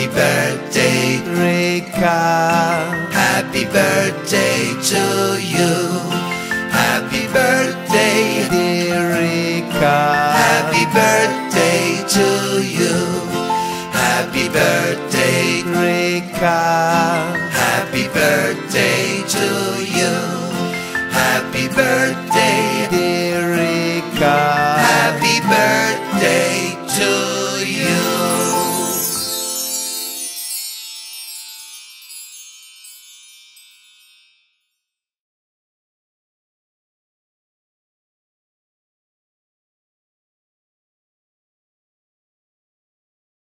Happy birthday, RIIKKA. happy birthday to you. Happy birthday, Dear RIIKKA. happy birthday to you. Happy birthday, RIIKKA. happy birthday to you. Happy birthday.